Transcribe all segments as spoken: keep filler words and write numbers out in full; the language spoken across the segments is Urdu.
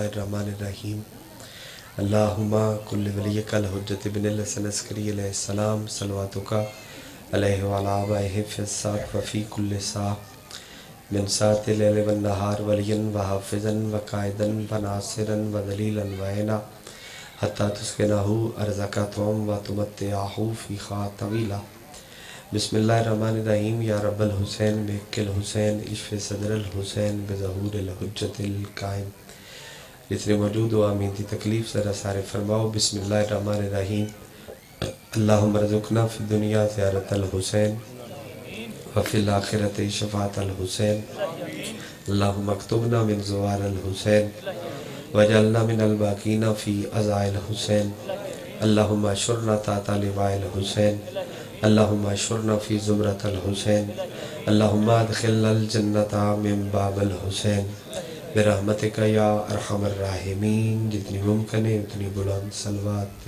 الرحمن الرحیم اللہم کل ولیک الحجت بن الحسن عسکری علیہ السلام صلواتک علیہ وعلی آبائہ فی الساق وفی کل ساق من ساعت لیل والنہار ولین وحافظا وقائدا وناصرا ودلیلا وعینا حتی تسکنہو ارزقا توم وتمتعہو فیخا طویلا بسم اللہ الرحمن الرحیم یا رب الحسین بحق الحسین اشف صدر الحسین بظہور الحجت القائم جتنے موجود ہو آمین دی تکلیف ذرا سارے فرماؤ بسم اللہ الرحمن الرحیم اللہم رزقنا فی الدنیا زیارت الحسین وفی الاخرت شفاعت الحسین اللہم اکتبنا من زوار الحسین وجعلنا من الباقین فی عزاء الحسین اللہم اشرنا تحت لواء الحسین اللہم اشرنا فی زمرت الحسین اللہم ادخلنا الجنت من باب الحسین برحمتک یا ارحم الراحمین جتنی ممکن ہے اتنی بلند صلوات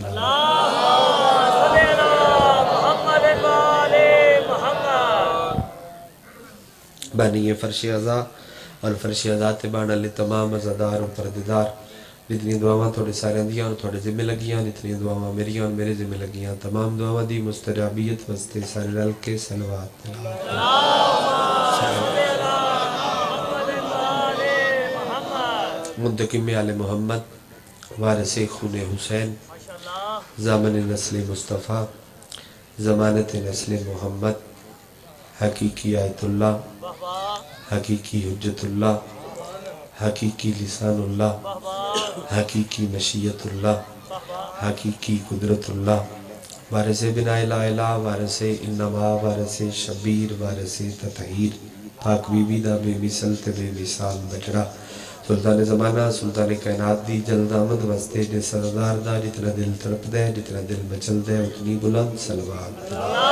بانی فرش عزا اور فرش عزا تبان علی تمام عزادار و پرددار جتنی دعاواں تھوڑے سارے اندیاں اور تھوڑے ذمہ لگیاں جتنی دعاواں میری اور میرے ذمہ لگیاں تمام دعاواں دی مستجابیت وستے سارے رل کے صلوات منتقم آل محمد وارث خون حسین زامن نسل مصطفیٰ ضمانت نسل محمد حقیقی آیت اللہ حقیقی حجت اللہ حقیقی لسان اللہ حقیقی مشیت اللہ حقیقی قدرت اللہ وارث بنا الہ الہ وارث انما وارث شبیر وارث تطہیر پاک بی بی دا بے مثل تے بے مثال بجڑا سلطان زمانہ سلطان کائنات دی جلد آمد وستے جے سردار دا جتنا دل تڑپ دے جتنا دل مچل دے اتنی بلند صلوات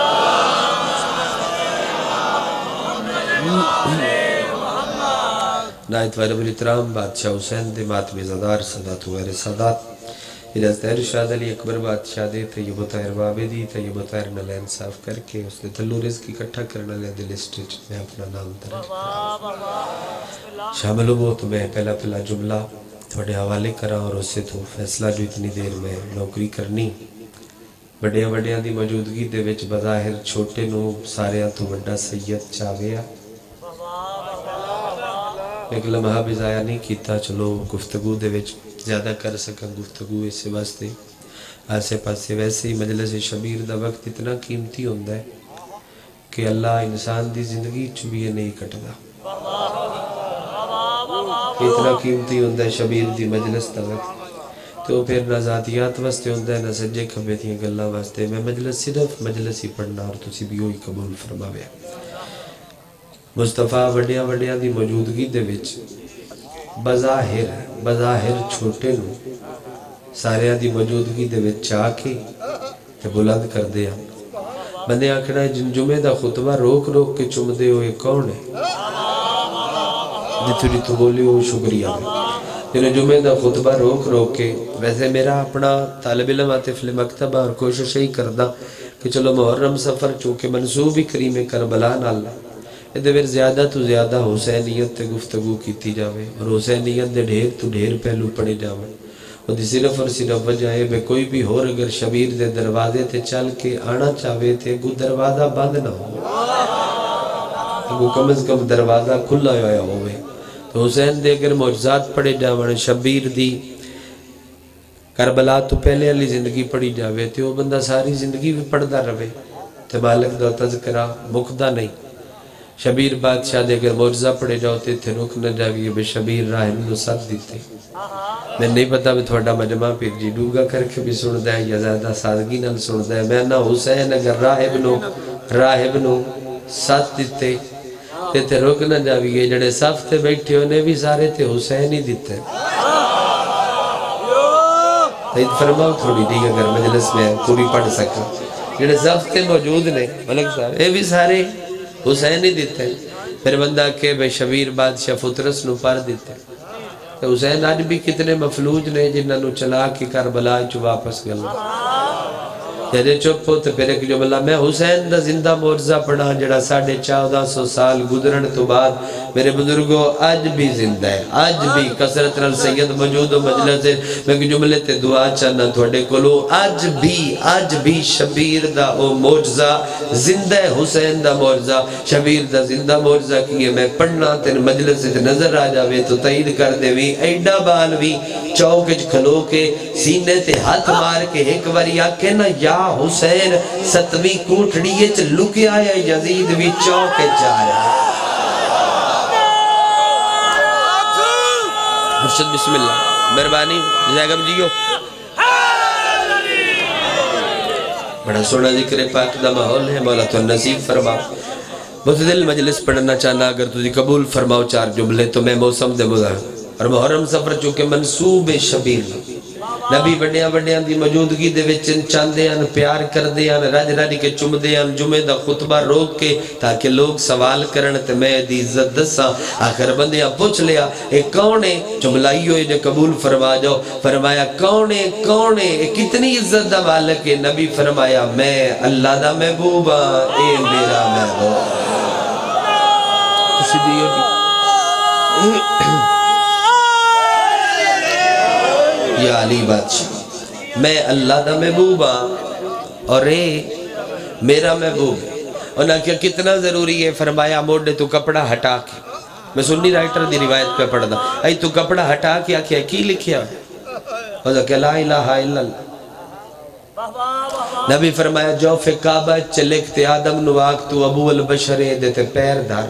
نائت وارب الاترام بادشاہ حسین دے ماتمی زدار صدات ویر صدات حضرت ارشاد علی اکبر بادشاہ دے طیب و طاہر بابے دی طیب و طاہر نلین صاف کر کے اس نے تلو رزق اکٹھا کرنا لے دل اسٹیج میں اپنا نام ترک شامل ہو تو میں پہلا پہلا جملہ تھوڑے حوالے کرا اور اس سے تو فیصلہ جو اتنی دیر میں نوکری کرنی بڑیاں بڑیاں دی موجودگی دے وچ بظاہر چھوٹے نو ساریاں تو بڑا سید چاویا ایک لمحہ بھی ضائع نہیں کیتا چلو گفتگو دے وچ زیادہ کر سکا گفتگو اس سے واسطے آسے پاسے ویسے ہی مجلس شبیر دا وقت اتنا قیمتی ہوندہ ہے کہ اللہ انسان دی زندگی چوبیے نہیں کٹدا اتنا قیمتی ہوندہ ہے شبیر دی مجلس دا وقت تو پھر نہ ذاتیات واسطے ہوندہ ہے نہ سجے کھبے تھیں گلہ واسطے میں مجلس صرف مجلس ہی پڑھنا اور تسی بھی ہوئی قبول فرماوے مصطفیٰ وڈیاں وڈیاں دی موجودگی دے وچ بظاہر بظاہر چھوٹے نو سارے دی موجودگی دے وچ چاہ کے تے بلند کر دیا بندے آکھنا ہے جن جمعے دا خطبہ روک روک کے چم دے ہوئے کون ہے جتنی تو بولی ہو شکریہ جنہیں جمعے دا خطبہ روک روک کے ویسے میرا اپنا طالب علم آتف مکتبہ اور کوشش ہی کردہ کہ چلو محرم سفر چونکہ منصوب ہی کریم کربلا نال ادھر زیادہ تو زیادہ حسینیت تے گفتگو کیتی جاوے اور حسینیت دے ڈھیر تو ڈھیر پہلو پڑے جاوے اور دی صرف اور صرف وجہ ہے بے کوئی بھی ہور اگر شبیر دے دروازے تے چل کے آنا چاہوے تے گو دروازہ بند نہ ہو گو کم از کم دروازہ کھلا ہویا ہوئے تو حسین دے اگر معجزات پڑے جاوے شبیر دی کربلا تو پہلے علی زندگی پڑی جاوے تے وہ بندہ ساری زندگی بھی پڑھدا رہے تے مالک دا تذکرہ مقدہ نہیں شبیر بادشاہ دے اگر معجزہ پڑے جاؤتے تھے رک نہ جاویے بے شبیر راہ نو ساتھ دیتے میں نہیں پتا بھی تھوڑا مجمع پھر جی ڈوگا کر کے بھی سن دے یا زیادہ سادگی نال سن دے میں نہ حسین اگر راہب نو راہب نو ساتھ دیتے تے تے رک نہ جاویے جڑے صف تے بیٹھے ہونے بھی سارے تے حسین ہی دیتے تید فرماؤ تھوڑی دی اگر مجلس میں پوری پڑھ سکا جڑے صف تے موجود نے ملک صاحب اے بھی سارے حسین ہی دیتے ہیں پھر بندہ کہ بے شبیر بادشاہ فطرس نو پار دیتے ہیں تو حسین آج بھی کتنے مفلوج نے جنہاں نو چلا کے کربلا چو واپس گلنا جدے چپ ہو تو پھر ایک جملہ میں حسین دا زندہ معجزہ پڑھا جڑا ساڑھے چودہ سو سال گزرن تو بعد میرے بزرگوں آج بھی زندہ ہے، آج بھی کثرت نال سید موجود و مجلس ہے. میں کہ جملے تے دعا چاہنا تھوڑے کولو، آج بھی آج بھی شبیر دا او معجزہ زندہ ہے، حسین دا معجزہ شبیر دا زندہ معجزہ کیے. میں پڑھنا تین مجلس تے نظر آ جاوے تو تائید کر دے وی ایڈا بال وی چوکچ کھلو کے سینے تے ہاتھ مار کے ایک باری آکے نا یا حسین ستویں کوٹھڑیے چ لکے آیا یزید بھی چوکے جا رہا ہے. مرشد بسم اللہ مہربانی جزاکم جیو. بڑا سونا ذکر پاک دا ماحول ہے، مولا تو نصیب فرما. متدل مجلس پڑھنا چاہنا اگر تجھے قبول فرماؤ چار جملے تو میں موسم دے مدار اور محرم سفر چونکہ منصوب شبیر نبی بڑیاں بڑیاں دی موجودگی دے وچن چاندے ہیں پیار کر دے ہیں راج راج کے چم دے ہیں جمعہ دا خطبہ روک کے تاکہ لوگ سوال کرن تے میں دی عزت دساں. آخر بندیاں پوچھ لیا اے کون ہے جملائی ہوئے جو قبول فرما جاؤ. فرمایا کون ہے کون ہے اے کتنی عزت دا مالک ہے. نبی فرمایا میں اللہ دا محبوب ہاں اے میرا محبوب. خوشی دیو یا علی بادشاہ میں اللہ دا محبوب ہاں اور اے میرا محبوب. انہاں کیا کتنا ضروری ہے. فرمایا موڑے تو کپڑا ہٹا کے میں سنی رائٹر دی روایت پہ پڑھ دا اے تو کپڑا ہٹا کے آکھیا کی لکھیا ہے کہ لا الہ الا اللہ. نبی فرمایا جو فی کعبہ چلکتے آدم نواک تو ابو البشرے دیتے پیر دار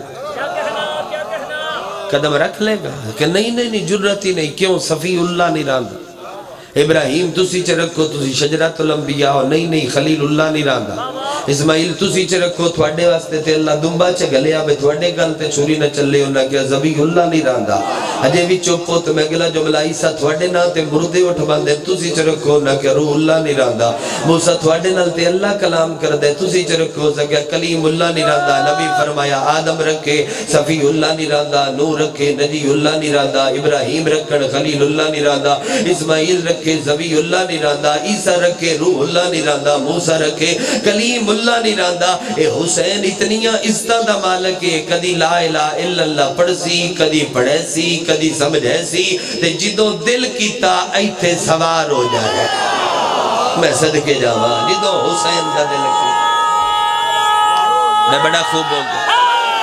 قدم رکھ لے گا کہ نہیں نہیں نہیں جرت ہی نہیں. کیوں صفی اللہ نہیں راندہ. ابراہیم تسی چ رکھو تسی شجرۃ الانبیاء ہو نہیں نہیں خلیل اللہ نہیں راندہ. اسماعیل تسی چ رکھو تھوڑے واسطے تے اللہ دنبا چ گلیا بے تھوڑے گل تے چھری نہ چلے انہاں کیا ذبیح اللہ نہیں راندہ. اجے بھی چپ ہو تو میں گلا جملہ عیسیٰ تھوڑے نہ تے مردے اٹھ باندے تسی چ رکھو نہ کہ روح اللہ نہیں راندہ. موسیٰ تھوڑے نال تے اللہ کلام کر دے تسی چ رکھو سکیا کلیم اللہ نہیں راندہ. نبی فرمایا آدم رکھے صفی اللہ نہیں راندہ، نوح رکھے نجی اللہ نہیں راندہ، ابراہیم رکھن خلیل اللہ نہیں راندہ، اسماعیل رکھے ذبیح اللہ نہیں راندہ، عیسیٰ رکھے روح اللہ نہیں راندہ، موسیٰ رکھے کلیم اللہ نہیں راندہ. اے حسین اتنیاں عزتاں دا مالک ہے. کدی لا الہ الا اللہ پڑھ سی کدی پڑھے سی کدی سمجھے سی تے جدوں دل کیتا ایتھے سوار ہو جائے. میں صدقے جاواں جدوں حسین دا دل کیتا میں بڑا خوب ہو گیا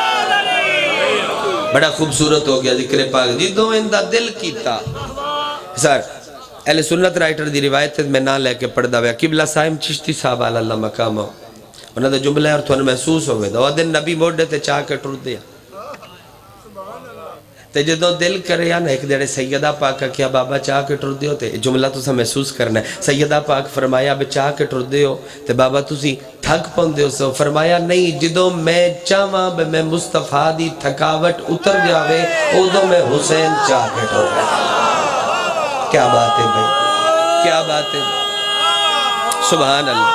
بڑا خوبصورت ہو گیا ذکر پاک جدوں ان دا دل کیتا. سر اہل سنت رائٹر دی روایت میں نہ لے کے پڑھ دا ویا قبلہ سائم چشتی صاحب اللہ مقام ہو انہاں دا جملہ ہے اور تھوڑا محسوس ہوئے دا وہ دن نبی موڑے تے چاہ کے ٹر دیا تے جدوں دل کرے یا نا ایک دیڑے سیدہ پاک کیا بابا چاہ کے ٹر دیو تے جملہ تو سا محسوس کرنا ہے. سیدہ پاک فرمایا بے چاہ کے ٹر دیو تے بابا تو سی تھک پن دیو سو. فرمایا نہیں جدوں میں چاہاں بے میں مصطفیٰ دی تھکاوٹ اتر جاوے ادوں میں حسین چاہ کے ٹر دیا. کیا بات ہے بھائی کیا بات ہے سبحان اللہ.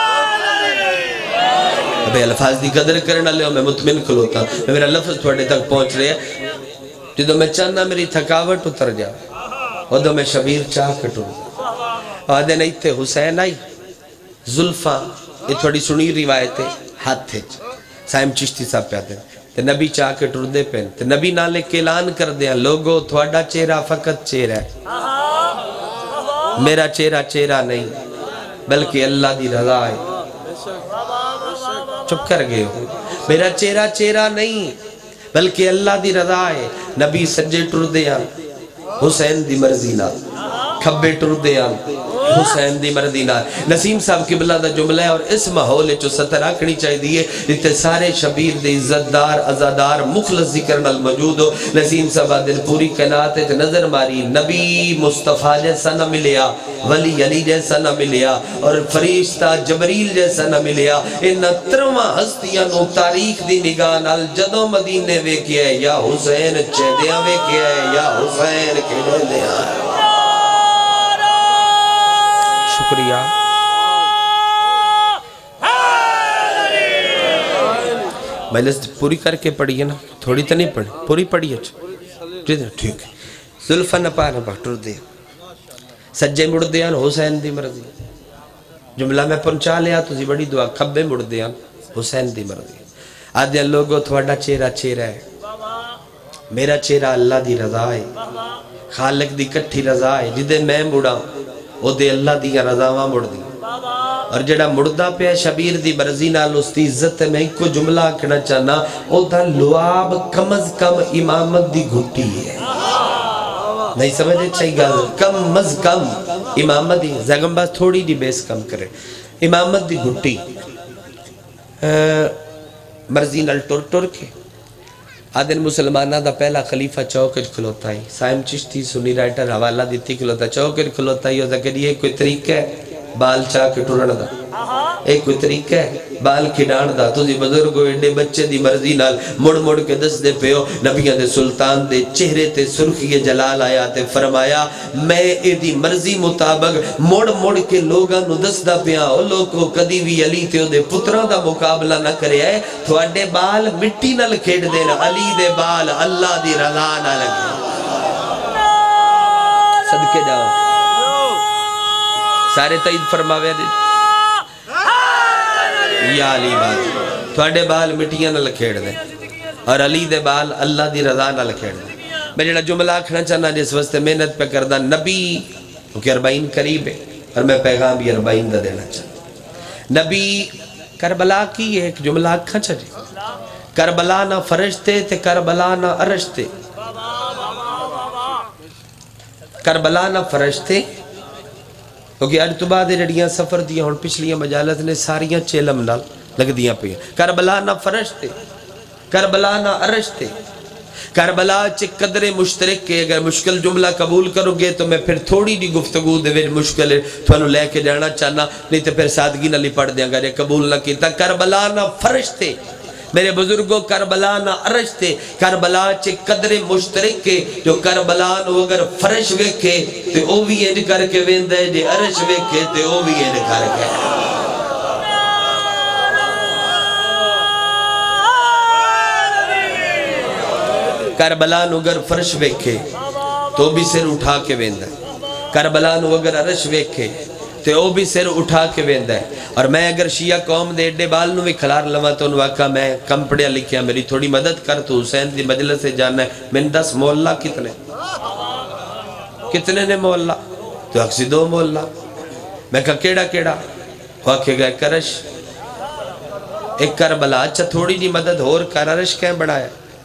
ابھی الفاظ دی قدر کرنا لے میں مطمئن کھلوتا میں میرا لفظ تھوڑے تک پہنچ رہے ہیں. جدو میں چاہنا میری تھکاوٹ اتر جاؤ ادو میں شبیر چاہ کٹوں آدھے نہیں تھے حسین آئی زلفاں یہ تھوڑی سنی روایت ہے ہاتھ تھے سائم چشتی صاحب پہ آدھے تے نبی چاہ کے ٹر دے پہن تے نبی نالے کے اعلان کر دیا لوگو تھوڑا چہرہ فقط چہرہ ہے میرا چہرہ چہرہ نہیں بلکہ اللہ دی رضا ہے. چپ کر گئے ہو میرا چہرہ چہرہ نہیں بلکہ اللہ دی رضا ہے. نبی سجے ٹر دیا حسین دی مرضی نہ کھبے ٹر دیا حسین دی مرضی نہ. نسیم صاحب قبلہ دا جملہ ہے اور اس ماحول جو ستر آکھنی چاہی دیئے جتے سارے شبیر دے عزتدار ازادار مخلص ذکر نال موجود ہو. نسیم صاحب دل پوری کائنات ہے نظر ماری نبی مصطفیٰ جیسا نہ ملیا ولی علی جیسا نہ ملیا اور فرشتہ جبریل جیسا نہ ملیا. ان ترواں ہستیاں نو تاریخ دی نگاہ نال جدوں مدینے ویکھیا ہے یا حسین چہدیاں ویکھیا ہے یا حسین کھڑیاں ہے. شکریہ مجلس پوری کر کے پڑھیے نا تھوڑی تو نہیں پڑھی پوری پڑھیے ٹھیک ہے. زلفہ نپا نپا ٹر دیا سجے مڑ دیا حسین دی مرضی جملہ میں پہنچا لیا تسی بڑی دعا کھبے مڑ دیا حسین دی مرضی آدھے لوگو تھوڑا چہرہ چہرہ ہے میرا چہرہ اللہ دی رضا ہے خالق دی کٹھی رضا ہے جدے میں مڑا او دے اللہ دی رضاواں مڑ دی اور جڑا مڑدا پہ شبیر دی مرضی نال اس دی عزت میں کو جملہ کہنا چاہنا او دا لعاب کم از کم امامت دی گھٹی ہے نہیں سمجھے چاہی گا کم از کم امامت دی زیگم باز تھوڑی دی بیس کم کرے امامت دی گھٹی مرضی نال ٹر ٹر کے آدھن مسلمانہ دا پہلا خلیفہ چوکج کھلوتا ہی سائم چشتی سنی رائٹر حوالہ دیتی کھلوتا چوکج کھلوتا ہی اور ذکر یہ کوئی طریقہ ہے بال چاہ کے ٹرن دا ایک کوئی طریقہ ہے بال کھڑان دا تو دی بزرگو ایڈے بچے دی مرضی نال مڑ مڑ کے دس دے پیو نبیان دے سلطان دے چہرے تے سرخی جلال آیا تے فرمایا میں اے دی مرضی مطابق مڑ مڑ کے لوگاں نو دس دا پیا او لوگو کدی بھی علی تے دے پتران دا مقابلہ نہ کرے آئے تو اڈے بال مٹی نہ لکھیڑ دینا علی دے بال اللہ دی رضا نہ لگے صدقے جاؤ سارے تائید فرماوے دے یا علی بات تھوڑے بال مٹیاں نہ لکھیڑ دیں اور علی دے بال اللہ دی رضا نہ لکھیڑ دیں میں جڑا جملہ کھنا چاہنا جس واسطے محنت پہ کردہ نبی کیونکہ اربعین قریب ہے اور میں پیغام بھی اربعین دا دینا چاہتا نبی کربلا کی ایک جملہ کھنا چاہیے کربلا نہ فرشتے تے کربلا نہ عرشتے کربلا نہ فرشتے کیونکہ آج تو بعد جڑیاں سفر دیا ہون پچھلیاں مجالت نے ساریاں چیلم نال لگ دیا پہ کربلا نہ فرشتے کربلا نہ عرشتے کربلا چک قدر مشترک کے اگر مشکل جملہ قبول کرو گے تو میں پھر تھوڑی دی گفتگو دے ویج مشکل ہے تو لے کے جانا چاہنا نہیں تو پھر سادگی نہ لی پڑھ دیا گا یہ قبول نہ کیتا کربلا نہ فرشتے میرے بزرگوں کربلا نہ عرشتے کربلا چے قدر مشترک کے جو کربلا نو اگر فرش ویکھے تے او بھی یہ کر کے ویندہ ہے جے عرش ویکھے تے او بھی یہ کر کے کربلا نو اگر فرش ویکھے تو بھی سر اٹھا کے ویندہ ہے کربلا نو اگر عرش ویکھے تے او بھی سر اٹھا کے ویندہ ہے اور میں اگر شیعہ قوم دے اڈے بال نو بھی کھلار لما تو انہوں آکا میں کم پڑیا لکھیا میری تھوڑی مدد کر تو حسین دی مجلس سے جانا ہے میں دس مولا کتنے کتنے نے مولا تو اکسی دو مولا میں کہا کیڑا کیڑا وہ آکے گئے کرش ایک کربلا اچھا تھوڑی جی مدد ہور کرش کہیں بڑھایا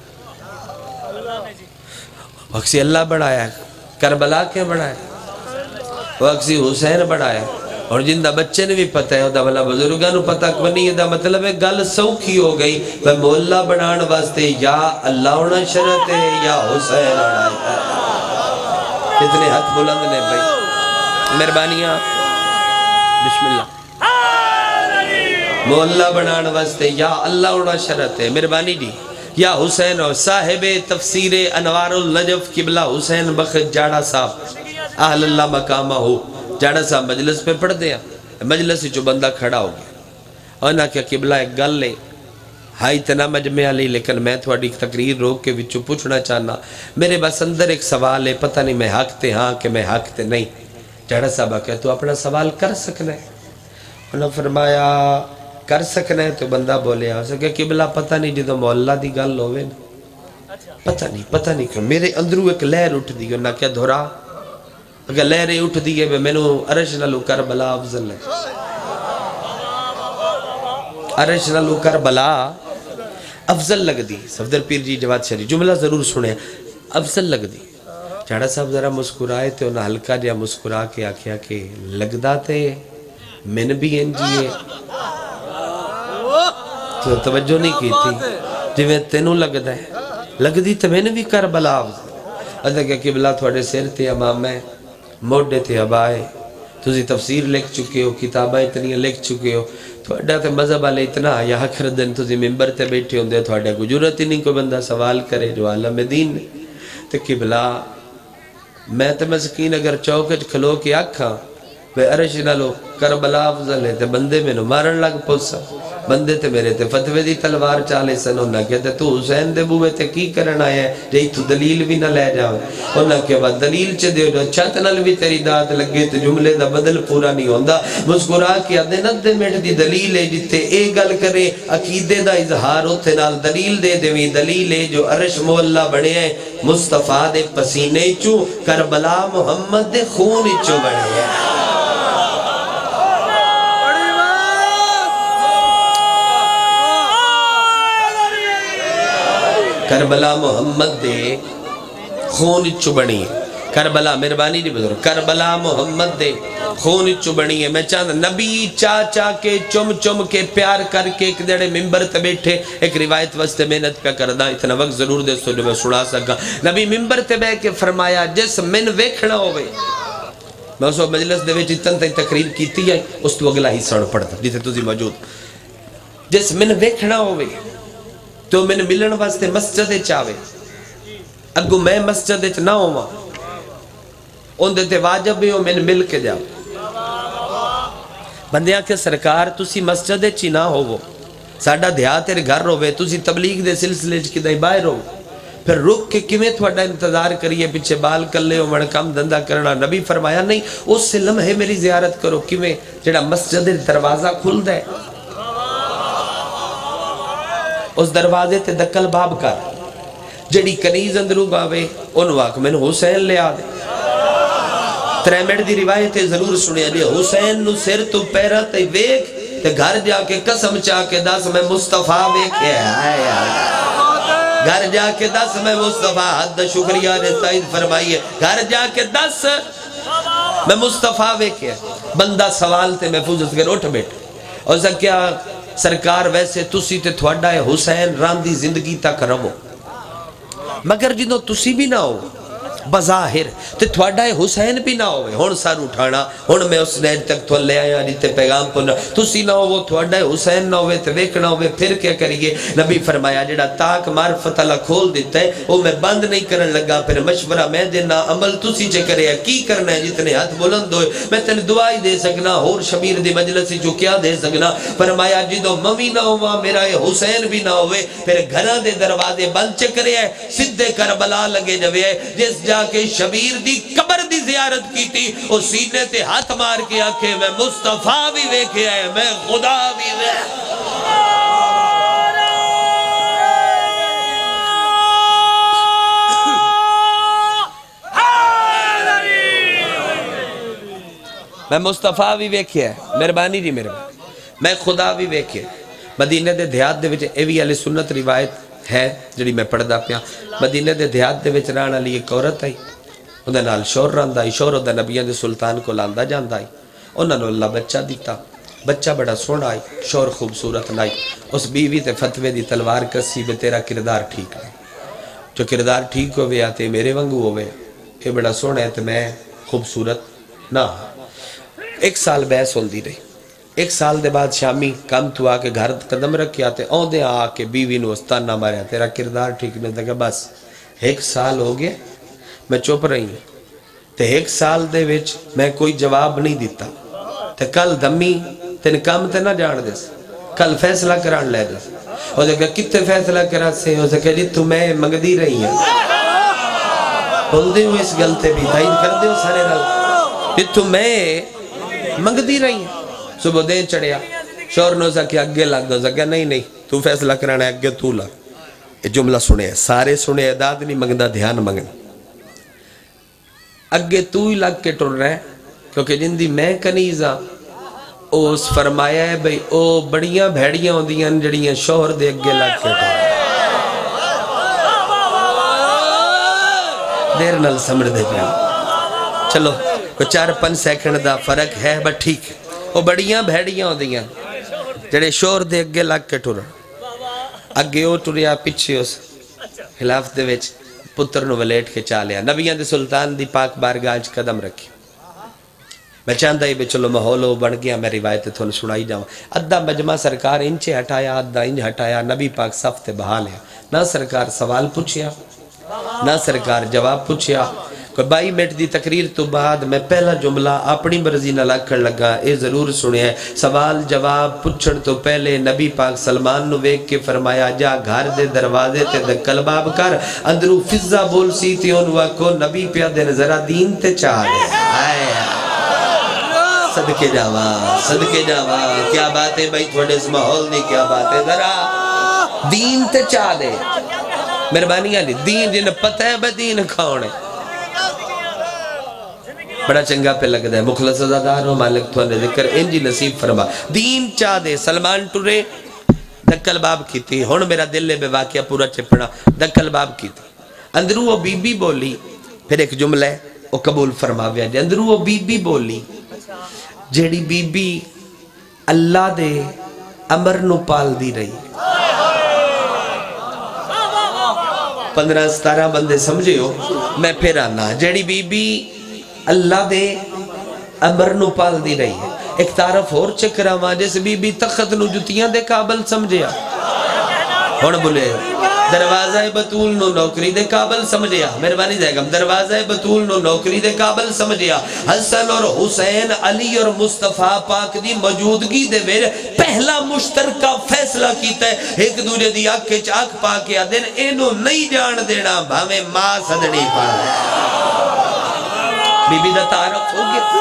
اکسی اللہ بڑھایا کربلا کہیں بڑھایا وہ اکسی حسین بڑھایا اور جن دا بچے نے بھی پتہ ہے دا بلا بزرگاں نو پتہ کنی ہے دا مطلب ہے گل سوکھی ہو گئی وہ مولا بنان واسطے یا اللہ ہونا شرط ہے یا حسین ہونا ہے کتنے حق بلند نے بھائی مہربانیاں بسم اللہ مولا بنان واسطے یا اللہ ہونا شرط ہے مہربانی دی یا حسین اور صاحب تفسیر انوار النجف قبلہ حسین بخت جاڑا صاحب اہل اللہ مقامہ ہو جاڑا صاحب مجلس پہ پڑھ دیا مجلس ہی جو بندہ کھڑا ہو گیا اور نہ کیا قبلہ ایک گل لے ہائی تنا مجمع لی لیکن میں تھوڑی تقریر روک کے وچو پوچھنا چاہنا میرے بس اندر ایک سوال ہے پتہ نہیں میں حق تے ہاں کہ میں حق تے نہیں جاڑا صاحب کہا تو اپنا سوال کر سکنا ہے انہوں نے فرمایا کر سکنا ہے تو بندہ بولے آ سکے قبلہ پتہ نہیں جدو مولا دی گل ہوئے نا پتہ نہیں پتہ نہیں کہ میرے اندروں ایک لہر اٹھ دی نہ کیا دھورا اگر لہریں اٹھ دی ہے میں نو عرش نلو کربلا افضل ہے عرش نلو کربلا افضل لگ دی صفدر پیر جی جواد شریف جملہ ضرور سنے افضل لگ دی چاڑا صاحب ذرا مسکرائے تھے انہا ہلکا جا مسکرا کے آکھیا کہ لگ داتے میں بھی انجیے تو توجہ نہیں کی تھی جو میں تینوں لگ دائے لگ دی تو میں نے بھی کربلا افضل ادھا کہ قبلہ تھوڑے سیر تھے امام میں موڑے تھے ابائے تُسی تفسیر لکھ چکے ہو کتابہ اتنی لکھ چکے ہو تھوڑا تے مذہب والے اتنا یا کر دن تُسی ممبر تے بیٹھے ہوں دے تھوڑا کو جرت ہی نہیں کوئی بندہ سوال کرے جو عالم دین نے تے قبلہ میں تے مسکین اگر چوکج کھلو کے آکھاں میں عرش نالو کربلا افضل ہے تے بندے میں نو مارن لگ پوسا بندے تے میرے تے فتوے دی تلوار چالے سن انہاں کہتے تو حسین دے بوے تے کی کرن آیا ہے جی تو دلیل بھی نہ لے جاؤ انہاں کہ بعد دلیل چے دیو جو چھت نال بھی تیری داد لگے تے جملے دا بدل پورا نہیں ہوندا مسکرا کے ادے ندے منٹ دی دلیل ہے جتے اے گل کرے عقیدے دا اظہار اوتھے نال دلیل دے دیویں دلیل ہے جو عرش مولا بنے ہیں مصطفیٰ دے پسینے چوں کربلا محمد دے خون چوں بنے ہیں کربلا محمد دے خون چبنی ہے کربلا مہربانی دی بزرگ کربلا محمد دے خون چبنی ہے میں چاہتا نبی چاہ چاہ کے چم چم کے پیار کر کے ایک دیڑے ممبر تے بیٹھے ایک روایت واسطے محنت پہ کردہ اتنا وقت ضرور دے سو جو میں سنا سکا نبی ممبر تے بیٹھ کے فرمایا جس من ویکھنا ہوئے میں اس مجلس دے ویچ اتن تے تقریر کیتی ہے اس تو اگلا ہی سڑ پڑتا جیتے تُزی موجود جس من ویکھنا ہوئے تو میں نے ملن واسطے مسجد چاہوے اگو میں مسجد نہ ہوا ان دیتے واجب بھی ہو میں نے مل کے جاؤ بندیاں کے سرکار تُسی مسجد چی نہ ہو وہ ساڑھا دھیا تیرے گھر ہوئے تُسی تبلیغ دے سلسلے کی دائی باہر ہو پھر رک کے کمیں تھوڑا انتظار کریے پچھے بال کر لے ہو من کم دندہ کرنا نبی فرمایا نہیں اس سے لمحے میری زیارت کرو کمیں جڑا مسجد دروازہ کھل دے اس دروازے تے دکل باب کر جڑی کنیز اندرو باوے ان واقع میں نے حسین لے آدھے ترے منٹ دی روایت ضرور سنیا لیا حسین نو سر تو پیرا تے ویک تے گھر جا کے قسم چاہ کے دس میں مصطفیٰ ویکھے آئے آئے گھر جا کے دس میں مصطفیٰ حد شکریہ نے تائید فرمائیے گھر جا کے دس میں مصطفیٰ ویکھے بندہ سوال تے محفوظ اس کے اٹھ بیٹھ اور سا کیا سرکار ویسے تسی تے تھوڑا ہے حسین راندی زندگی تک رہو مگر جنہوں تسی بھی نہ ہو بظاہر تے تھوڑا ہے حسین بھی نہ ہوئے ہون سار اٹھانا ہون میں اس نیج تک تو لے آیا جیتے پیغام پونا تسی نہ ہو وہ تھوڑا ہے حسین نہ ہوئے تے ویک نہ ہوئے پھر کیا کریے نبی فرمایا جڑا تاک معرفت اللہ کھول دیتا ہے وہ میں بند نہیں کرن لگا پھر مشورہ میں دینا عمل تسی چے کرے کی کرنا ہے جتنے ہاتھ بلند ہوئے میں تن دعائی دے سکنا اور شبیر دی مجلسی جو کیا دے سکنا فرمایا جدو ممی نہ ہوا میرا حسین بھی نہ ہوئے پھر گھرہ دے دروازے بند چے کرے ہے سدھے کربلا لگے جوے ہے جس جا کے شبیر دی قبر دی زیارت کی تھی وہ سینے تے ہاتھ مار کے آکھے میں مصطفیٰ بھی ویکھے آئے میں خدا بھی ویکھے میں مصطفیٰ بھی ویکھے آئے مہربانی جی مہربانی میں خدا بھی ویکھے مدینہ دے دیہات دے وچ ایوی علی سنت روایت ہے جڑی میں پڑھ دا پیا مدینہ دے دیہات دے وچ رہن والی ایک عورت آئی اندے نال شور رہندا آئی شور اودے نبیاں دے سلطان کو لاندا جاندا آئی انہاں نوں اللہ بچہ دیتا بچہ بڑا سونا آئی شور خوبصورت لائی اس بیوی تے فتوے دی تلوار کسی بے تیرا کردار ٹھیک ہے جو کردار ٹھیک ہوئے آتے میرے ونگو ہوئے یہ بڑا سونا ہے تے میں خوبصورت نہ ایک سال بحث ہوندی رہی ایک سال دے بعد شامی کم تو آکے گھر قدم رکھے آتے اون دے آکے بیوی نو استان نہ ماریا تیرا کردار ٹھیک نہیں تھا بس ایک سال ہو گیا میں چپ رہی ہوں تے ایک سال دے وچ میں کوئی جواب نہیں دیتا تے کل دمی تین کام تے نہ جان دے کل فیصلہ کران لے دے اور دیکھا کتے فیصلہ کرا سے ہو سکے جی تمہیں منگ دی رہی ہیں بول دے ہوں اس گلتے بھی تائید کر دے ہو سارے رل جی تمہیں منگ دی رہی ہیں صبح دین چڑھیا شور نو سکیا اگے لگ دو سکیا نہیں نہیں تو فیصلہ کرانا ہے اگے تو لگ یہ جملہ سنے سارے سنے اعداد نہیں منگدہ دھیان منگنا اگے تو ہی لگ کے ٹر رہے کیونکہ جن دی میں کنیزاں اس فرمایا ہے بھئی او بڑیاں بھیڑیاں ہوں دیاں جڑیاں شوہر دے اگے لگ کے ٹر دیر نل سمڑ دے پہ چلو کوئی چار پن سیکنڈ دا فرق ہے بٹ ٹھیک وہ بڑیاں بھیڑیاں ہوں دیاں جڑے شوہر دے اگے لگ کے ٹر اگے او ٹریا پچھے اس خلاف دے وچ پتر نو ولیٹ کے چالیا نبیاں دے سلطان دی پاک بارگاہ وچ قدم رکھی میں چاہتا ہی بے چلو ماحول بن گیا میں روایت تھوڑا سنائی جاؤں ادھا مجمع سرکار انچے ہٹایا ادھا انج ہٹایا نبی پاک صف تے بحال ہے نہ سرکار سوال پوچھیا نہ سرکار جواب پوچھیا کوئی بائی منٹ دی تقریر تو بعد میں پہلا جملہ اپنی مرضی نہ لکھن لگا، اے ضرور سنے ہے سوال جواب پچھن تو پہلے نبی پاک سلمان نو ویک کے فرمایا جا گھر دے دروازے تے دکل باب کر، اندرو فضا بول سی تی انہوں کو نبی پیا دے ذرا دین تے چاہ گئے. آئے صدقے جاوا صدقے جاوا، کیا بات ہے بھائی تھوڑے اس ماحول نہیں، کیا بات ہے ذرا دین تے چاہ دے. مہربانی علی دین جن پتہ ہے بھائی دین کھاؤنے بڑا چنگا پہ لگ دا ہے. مخلص ازادار و مالک تو نے ذکر انجی نصیب فرما دین چاہ دے. سلمان ٹورے دکل باب کی تھی، ہون میرا دل لے بے واقعہ پورا چپڑا. دکل باب کی تھی، اندرو وہ بی بی بولی، پھر ایک جملہ ہے وہ قبول فرما ویا جائے. اندرو وہ بی بی بولی جیڑی بی بی اللہ دے امر نو پال دی رہی. پندرہ ستارہ بندے سمجھے ہو، میں پھر آنا جیڑی بی بی اللہ دے امر نو پال دی رہی ہے. ایک تعارف اور چکرہ ماں جیسے بی بی تخت نو جتیاں دے قابل سمجھیا، ہون بولے دروازہ بطول نو نوکری دے قابل سمجھیا. مہربانی جائے گا دروازہ بطول نو نوکری دے قابل سمجھیا. حسن اور حسین علی اور مصطفیٰ پاک دی موجودگی دے ویر پہلا مشترکہ فیصلہ کیتا ہے ایک دوجہ دی آنکھ کے چاک پاکیا دن اینو نہیں جان دینا بھامے ماں صدڑی پا بی بی دا تعارف ہو گیا.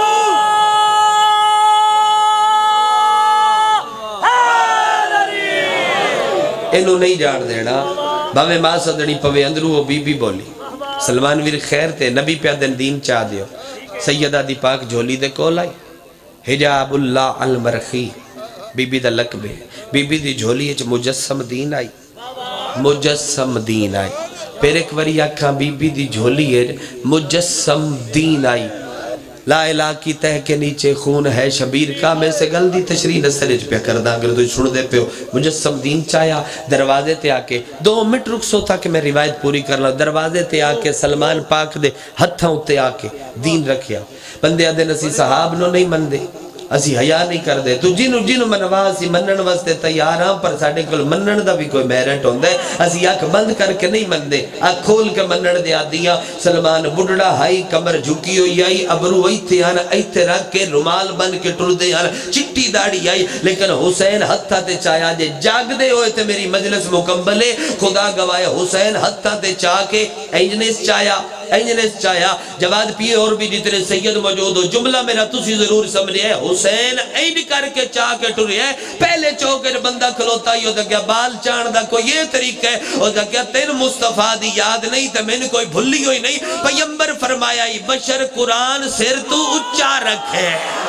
اینو نہیں جان دینا بھامے ماں صدڑی پوے. اندرو وہ بی بی بولی سلمان ویر خیر تے نبی پہ دن دین چاہ دیو. سیدہ دی پاک جھولی دے کول آئی حجاب اللہ المرخی بی بی دا لقبے. بی بی دی جھولی اچھ مجسم دین آئی، مجسم دین آئی. پھر ایک وری آکھاں بی بی دی جھولی اچھ مجسم دین آئی. لا الہ کی تہ کے نیچے خون ہے شبیر کا. میں سے گل دی تشریح نسلج پہ کردہ اگر تو چھوڑ دے پہ ہو. مجسم دین چاہیا دروازے تے آکے دو منٹ رک سو تھا کہ میں روایت پوری کر لوں. دروازے تے آکے سلمان پاک دے ہتھاں تے آکے دین رکھیا. بندے آدھے نسی صحاب نو نہیں مندے، اسی حیاء نہیں کر دے. تو جنو جنو منواسی منن واسطے تیار ہاں پر ساڑھے کل منن دا بھی کوئی میرٹ ہوندہ ہے. اسی آنکھ بند کر کے نہیں مندے، آنکھ کھول کے منن دے آدیاں. سلمان بڑھڑا ہائی کمر جھکی ہوئی آئی، ابرو ایتھے آنا ایتھے رکھ کے رومال بن کے ٹر دے آنا چٹی داڑی آئی. لیکن حسین ہتھا تے چاہیا جے جاگ دے ہوئے تے میری مجلس مکملے. خدا گواہ حسین ہتھا تے چاہ کے انجنس چاہیا انجنس چاہیا. جواد پیے اور بھی جتنے سید موجود ہو جملہ میرا تسی ضرور سمجھے ہے. حسین اینڈ کر کے چاہ کے ٹھوری ہے. پہلے چوکر بندہ کھلوتا ہی ہوتا کیا بال چاند دا کوئی یہ طریقہ ہے ہوتا کیا تین مصطفیٰ دی یاد نہیں تا میں نے کوئی بھلی ہوئی نہیں. پیمبر فرمایا ہی بشر قرآن سر تو اچھا رکھے.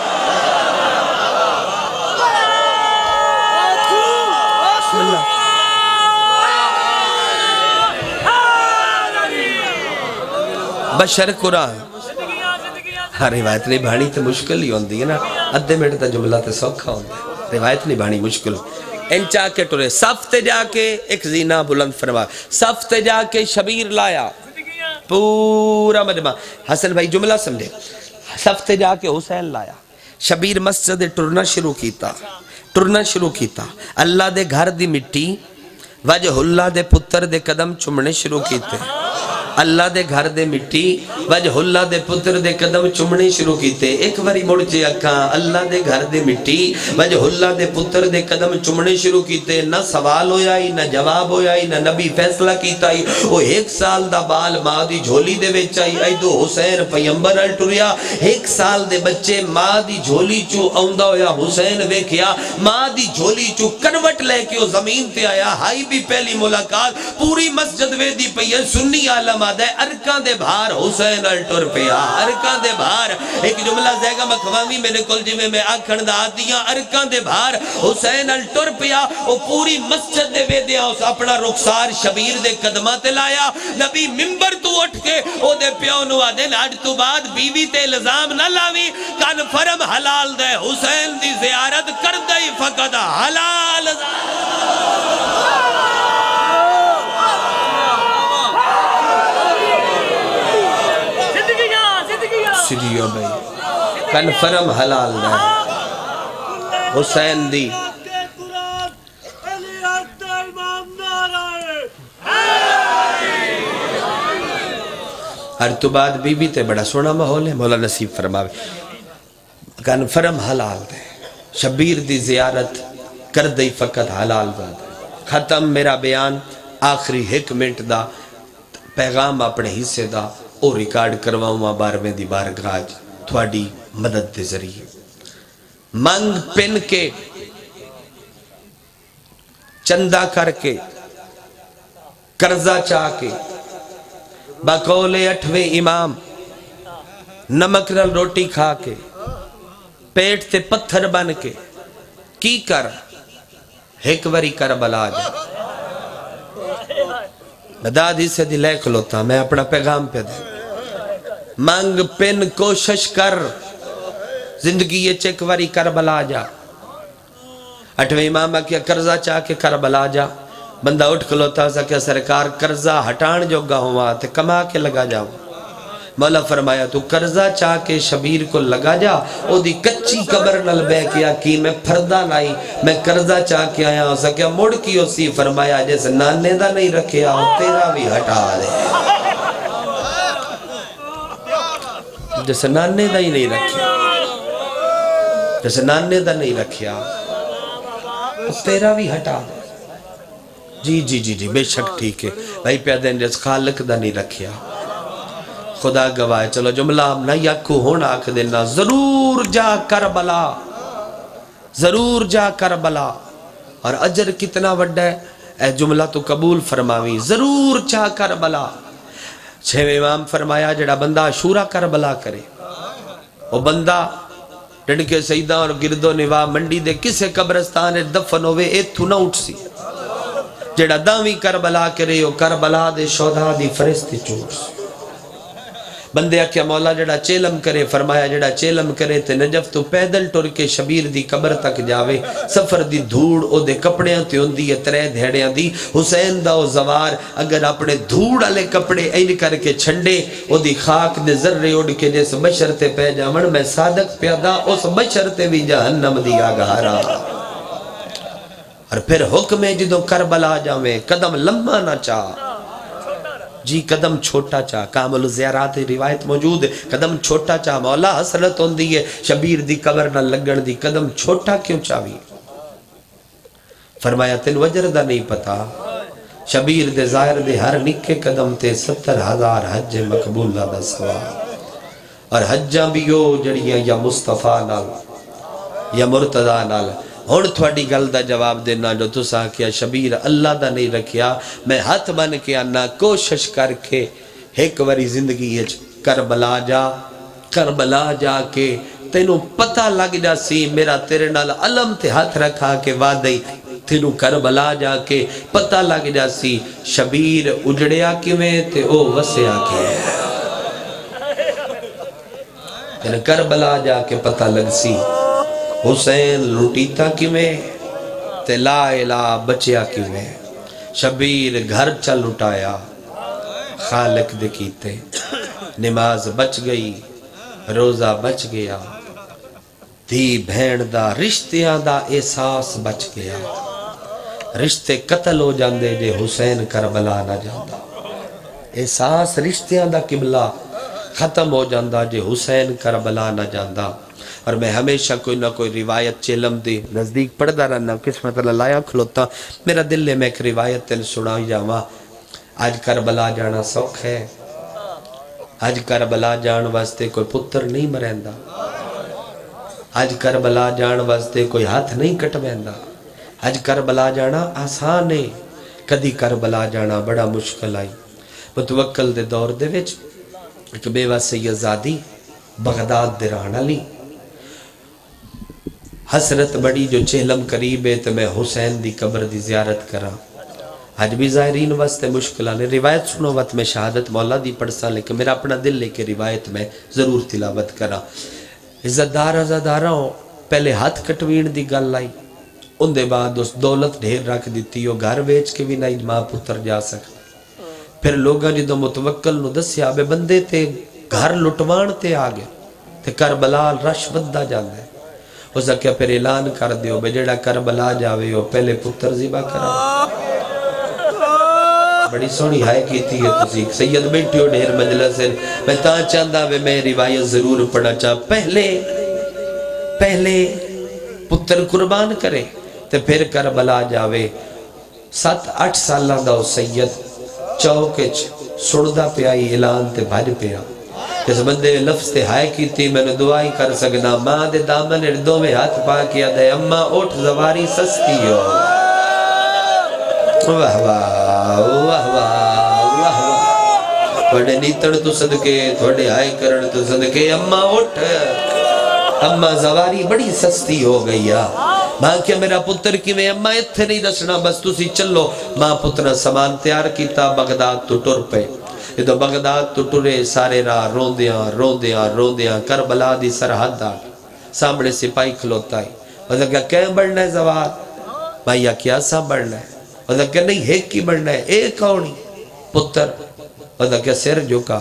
بسم اللہ بشر قرآن. ہاں روایت نہیں بھانی تو مشکل ہی ہوندی ہے نا. ادھے منٹ تا جملہ تے سوکھا ہوندہ ہے. روایت نہیں بھانی مشکل. ان چاہ کے ٹورے صف تے جا کے ایک زینہ بلند فرما. صف تے جا کے شبیر لایا پورا مجمع. حسن بھائی جملہ سمجھے. صف تے جا کے حسین لایا. شبیر مسجد ٹرنا شروع کیتا ٹرنا شروع کیتا. اللہ دے گھر دی مٹی وجہ اللہ دے پتر دے قدم چمنے شروع کیتے. اللہ دے گھر دے مٹی وجہ اللہ دے پتر دے قدم چمنے شروع کیتے. ایک واری مڑچے اکھاں اللہ دے گھر دے مٹی وجہ اللہ دے پتر دے قدم چمنے شروع کیتے. نہ سوال ہویا ہی نہ جواب ہویا ہی نہ نبی فیصلہ کیتا ہی. وہ ایک سال دا بال ماں دی جھولی دے ویچ آئی. ایدو حسین پیمبر الٹوریا ایک سال دے بچے ماں دی جھولی چو اوندہ ہویا. حسین ویکھیا ماں دی جھولی چو کروٹ لے کے وہ زمین تے آیا. ہائی بھی پہلی ملاقات پوری مسجد وے دی پئی ہے. سنی عالم دے ارکان دے بھار حسین الٹر پیا. ارکان دے بھار ایک جملہ زیگا مکھوامی میں نے کل جی میں میں آکھن دا آدیاں. ارکان دے بھار حسین الٹر پیا. وہ پوری مسجد دے وے دیا اس اپنا رخسار شبیر دے قدمات لایا. نبی ممبر تو اٹھ کے او دے پیو نو آدھے آج تو بعد بیوی تے الزام نہ لاوی. کنفرم حلال دے حسین دی زیارت کر دائی فقط حلال. سیدھیو بھئی کنفرم حلال دا حسین دی. ہر تو بعد بی بی تے بڑا سونا ماحول ہے، مولا نصیب فرماوے کنفرم حلال دے شبیر دی زیارت کر دئی فقط حلال دا دے۔ ختم میرا بیان، آخری ایک منٹ دا پیغام اپنے حصے دا او ریکارڈ کرواؤں بارہویں دی بارگاہ تھوڑی مدد دے ذریعے۔ منگ پن کے چندہ کر کے قرضہ چاہ کے بقول اٹھویں امام نمک نال روٹی کھا کے پیٹ تے پتھر بن کے کی کر ایک وری کربلا جا مداد ہی سے دلے کھلوتا میں اپنا پیغام پہ دے منگ پن کوشش کر زندگی یہ چیک وری کربلا جا اٹھویں امام کیا قرضہ چاہ کے کربلا جا بندہ اٹھ کھلوتا سا کہ سرکار قرضہ ہٹان جو گا ہوا تے کما کے لگا جاؤ مولا فرمایا تو قرضہ چاہ کے شبیر کو لگا جا او دی کچی قبر نل بے کیا کی میں پھردہ لائی میں قرضہ چاہ کے آیا ہو سکیا مڑ کی اسی فرمایا جیسے نانے دا نہیں رکھیا ہو تیرا بھی ہٹا دے جیسے نانے دا ہی نہیں رکھیا جیسے نانے دا نہیں رکھیا تیرا بھی ہٹا دے جی جی جی جی بے شک ٹھیک ہے بھائی پیادیں جیسے خالق دا نہیں رکھیا خدا گواہ چلو جملہ نہ یکو ہونا آکھ دینا ضرور جا کربلا ضرور جا کربلا اور اجر کتنا وڈا ہے اے جملہ تو قبول فرماوی ضرور جا کربلا چھویں امام فرمایا جڑا بندہ شورا کربلا کرے وہ بندہ ڈنڈ کے سیدہ اور گرد و نواہ منڈی دے کسے قبرستان دفن ہوئے ایتھو نہ اٹھ سی جڑا داوی کربلا کرے وہ کربلا دے شہداء دی فرشتے چوٹ سی بندے کیا مولا جڑا چیلم کرے فرمایا جڑا چیلم کرے تے نجف تو پیدل ٹر کے شبیر دی قبر تک جاوے سفر دی دھوڑ او دے کپڑیاں تے ہوندی ہے ترے دھیڑیاں دی حسین دا او زوار اگر اپنے دھوڑ والے کپڑے این کر کے چھنڈے او دی خاک دے ذرے اڑ کے جس بشر تے پہ جاون میں صادق پیدا اس بشر تے بھی جہنم دی آگارا اور پھر حکم ہے جدوں کربلا جاویں قدم لمحہ نہ چاہ جی قدم چھوٹا چاہ کامل الزیارات روایت موجود ہے قدم چھوٹا چاہ مولا حسرت ہوندی ہے شبیر دی قبر نہ لگن دی قدم چھوٹا کیوں چاہوی فرمایا تین وجر دا نہیں پتا شبیر دے ظاہر دے ہر نکے قدم تے ستر ہزار حج مقبول دا سواب اور حجاں بھی ہو جڑیاں یا مصطفیٰ نال یا مرتضی نال ہون تھوڑی گل دا جواب دینا جو تو سا کیا شبیر اللہ دا نہیں رکھیا میں ہاتھ بن کے آنا کوشش کر کے ایک وری زندگی کربلا جا کربلا جا کے تینوں پتہ لگ جا سی میرا تیرے نال علم تے ہاتھ رکھا کے وعدے تینوں کربلا جا کے پتہ لگ جا سی شبیر اجڑیا کیویں تے او وسیا کے تینوں کربلا جا کے پتہ لگ سی حسین لٹیتا کیویں تے لا الہ بچیا کیویں شبیر گھر چل لٹایا خالق دے کیتے نماز بچ گئی روزہ بچ گیا دھی بھین دا رشتیاں دا احساس بچ گیا رشتے قتل ہو جاندے جے حسین کربلا نہ جاندا احساس رشتیاں دا قبلہ ختم ہو جاندا جے حسین کربلا نہ جاندا اور میں ہمیشہ کوئی نہ کوئی روایت چیلم دی نزدیک پڑھدا رہنا قسمت اللہ لایا کھلوتا میرا دل لے میں ایک روایت تل سنا جاواں آج کربلا جانا سوکھ ہے آج کربلا جان واسطے کوئی پتر نہیں مریندا آج کربلا جان واسطے کوئی ہاتھ نہیں کٹویندا آج کربلا جانا آسان ہے کدی کربلا جانا بڑا مشکل آئی متوکل دے دور دے وچ ایک بیوہ سیدزادی بغداد دے رہن والی حسرت بڑی جو چہلم قریب ہے تو میں حسین دی قبر دی زیارت کرا آج بھی ظاہرین واسطے مشکل آنے روایت سنو وقت میں شہادت مولا دی پڑھسا لیکن میرا اپنا دل لے کے روایت میں ضرور تلاوت کرا عزت دار عزادارہ ہوں پہلے ہاتھ کٹوین دی گل لائی ان دے بعد اس دولت ڈھیر رکھ دیتی ہو گھر بیچ کے بھی نہیں ماں پتر جا سکتا پھر لوگاں جدو متوکل نو دسیا بے بندے تے گھر لٹوان تے آگے تے کربلا رش بدہ جاندے ہو سکیا پھر اعلان کر دیو بے جڑا کربلا جاوے ہو پہلے پتر زیبہ کرا بڑی سونی ہائے کی تھی ہے تسی سید بیٹھی ہو ڈھیر مجلس ہے میں تاں چاندہ میں میں روایت ضرور پڑھا چاہ پہلے پہلے پتر قربان کرے تے پھر کربلا جاوے سات آٹھ سالہ دا سید چوکے سڑدہ پہ آئی اعلان تے بھاج پہ آ جس بندے لفظ تے ہائے کی تھی میں نے دعائی کر سکنا ماں دے دامن اردوں میں ہاتھ پا کیا دے اممہ اٹھ زواری سستی ہو واہ واہ واہ واہ واہ واہ تھوڑے نیتڑ تو صدقے تھوڑے ہائے کرن تو صدقے اممہ اٹھ اممہ زواری بڑی سستی ہو گئی ماں کیا میرا پتر کی میں اممہ اتھے نہیں دسنا بس تسی چلو ماں پتر سامان تیار کیتا بغداد تو ٹر پہ یہ تو بغداد تو ٹرے سارے راہ روندیاں روندیاں روندیاں کربلا دی سرحد آ سامنے سپاہی کھلوتا ہے وہ کہا کہیں بڑھنا ہے زوار بھائیہ کیا سا بڑھنا ہے وہ کہا نہیں ایک کی بڑھنا ہے ایک کونی پتر وہ کہا سر جھکا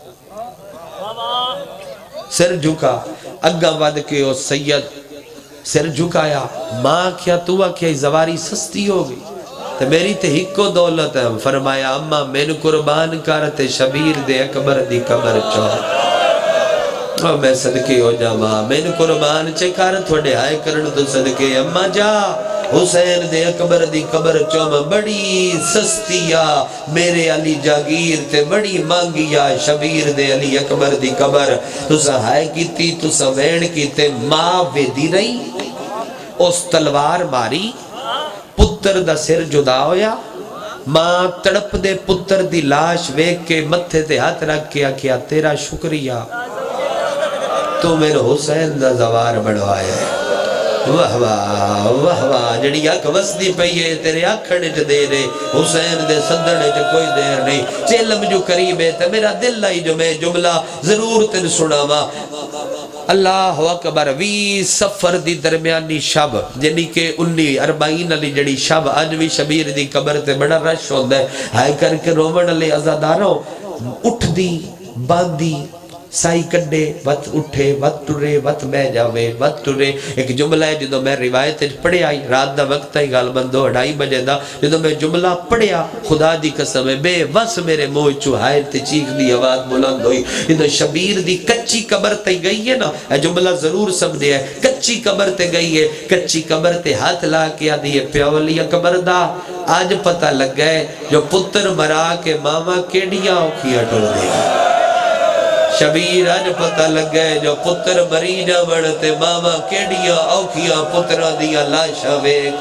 سر جھکا اگا ود کے او سید سر جھکایا ماں کیا تو کیا زواری سستی ہو گئی تو میری تے ہکو دولت ہے فرمایا اممہ میں قربان کرتے شبیر دے اکبر دی قبر چاہ اور میں صدقے ہو جا ماں میں قربان چے کر تھوڑے آئے کرن تو صدقے اممہ جا حسین دے اکبر دی قبر چاہ بڑی سستیا میرے علی جاگیر تے بڑی مانگیا شبیر دے علی اکبر دی قبر تو سہائے کی تی تو سوین کی تے ماں وے دی رہی اس تلوار ماری پتر دا سر جدا ہویا ماں تڑپ دے پتر دی لاش ویک کے متھے تے ہاتھ رکھ کیا کیا تیرا شکریہ تو میرے حسین دا زوار بڑھوایا واہ واہ واہ واہ جڑی اک وسدی پئیے تیرے اکھڑ چ دے رے حسین دے صدڑ چ کوئی دیر نہیں چلم جو قریب ہے تے میرا دل لائی جو میں جملہ ضرور تن سناوا اللہ اکبر وی سفر دی درمیانی شب جنہی کہ انی اربعین علی جڑی شب آج بھی شبیر دی قبر تے بڑا رش ہوندہ ہے ہائے کر کے رومن علی ازاداروں اٹھ دی باندی سائی کڈے وقت اٹھے وقت ٹرے وقت میں جاوے وقت ٹرے ایک جملہ ہے جدو میں روایت پڑھے آئی رات دا وقت ہے گال بندو اڑائی بجے دا جدو میں جملہ پڑھے آ خدا دی قسم ہے بے وس میرے موہ چوہائر تے چیخ دی آواز بلند ہوئی جدو شبیر دی کچی قبر تے گئی ہے نا اے جملہ ضرور سمجھے ہے کچی قبر تے گئی ہے کچی قبر تے ہاتھ لا کیا دی پیاولی قبر دا آج پتہ لگ گئے جو پتر مرا کے ماما کیڑیاں اوکھیاں ٹھول دے شبیر آج پتہ لگ گئے جو پتر مری جا بڑھتے ماما کیڑیاں اوکھیاں پترہ دیا لاشا ویک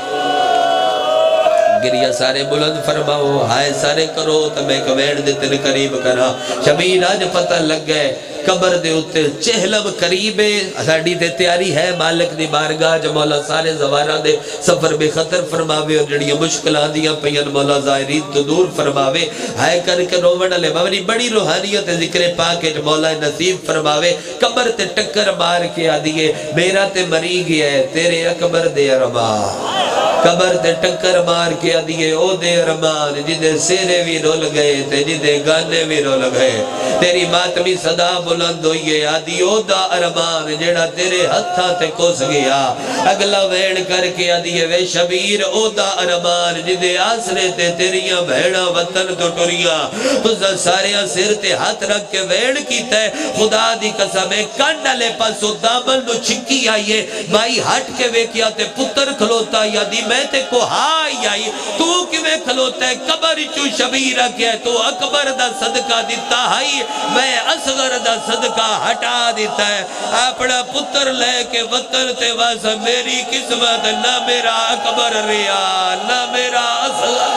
گریا سارے بلند فرماؤ ہائے سارے کرو تمہیں کویڑ دے تن قریب کرا شبیر آج پتہ لگ گئے قبر دے ہوتے چہلم قریبے ساڑی دے تیاری ہے مالک دی بارگاہ جو مولا سارے زوارہ دے سفر بے خطر فرماوے اور جڑیاں مشکلان دیا پین مولا ظاہرین تو دور فرماوے ہائے کر کے رومن علی بابری بڑی روحانیت ذکر پاکے جو مولا نصیب فرماوے قبر تے ٹکر مار کے آدھئے میرا تے مری گیا ہے تیرے اکبر دے ارمان قبر تے ٹکر مار کے آدھئے او دے ارمان جدے سیرے بھی رول گئے تے جدے گانے بھی رول گئے تیری ماتمی صدا بلند ہوئیے آدھی او دا ارمان جیڑا تیرے ہتھا تے کوس گیا اگلا ویڑ کر کے آدھی وے شبیر او دا ارمان جدے آسرے تے تیریاں بھیڑا وطن تو ٹوریاں تو ساریاں سر تے ہاتھ رکھ کے ویڑ کی تے خدا دی قسم کانڈا لے پاسو دامن نو چھکی آئیے مائی ہٹ کے وے کیا تے پتر کھلوتا یا دی میں تے کو ہائی آئی تو کیویں کھلوتا ہے قبر چو شبیر کیا تو اکبر دا صدقہ دیتا ہائی میں اصغر دا صدقہ ہٹا دیتا ہے اپنا پتر لے کے وطن تے واسا میری قسمت نہ میرا اکبر ریا نہ میرا اصغر